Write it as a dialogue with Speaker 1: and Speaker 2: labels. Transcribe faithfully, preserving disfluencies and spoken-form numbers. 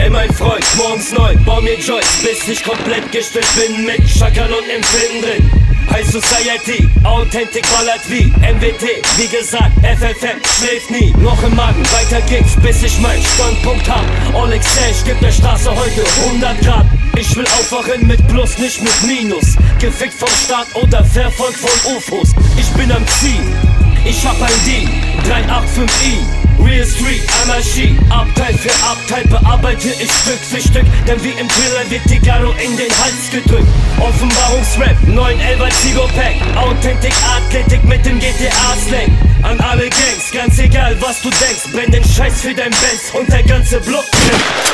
Speaker 1: Ey mein Freund, morgens neun, bau mir Joints, bis ich komplett gestört bin mit Schakal und Empfinden drin. High Society, Authentic ballert wie M W T, wie gesagt, F F M schläft nie. Noch im Magen, weiter geht's, bis ich meinen Standpunkt hab. All Exchange gibt der Straße heute hundert Grad. Ich will aufwachen mit Plus, nicht mit Minus. Gefickt vom Staat oder verfolgt von U F Os. Ich bin am Ziel, ich hab ein D, drei acht fünf I. Real Street, Anarchie, Abteil für Abteil bearbeite ich Stück für Stück. Denn wie im Thriller wird die Garo in den Hals gedrückt. Offenbarungsrap, neun elfer Zigo-Pack, Authentic Athletik mit dem G T A-Slang. An alle Gangs, ganz egal was du denkst, brenn den Scheiß für dein Benz und der ganze Block brennt.